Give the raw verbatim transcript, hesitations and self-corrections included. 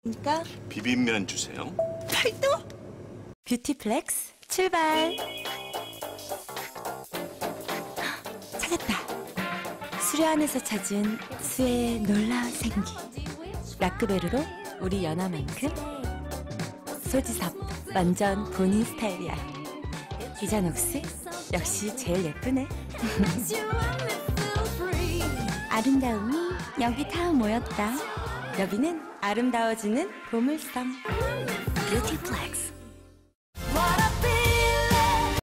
그러니까 비빔면 주세요. 팔도? 뷰티플렉스 출발. 찾았다. 수려안에서 찾은 수의 놀라운 생기. 라크베르로 우리 연하만큼. 소지섭 완전 본인 스타일이야. 이자녹스 역시 제일 예쁘네. 아름다움이 여기 다 모였다. 여기는 아름다워지는 보물섬 뷰티플렉스.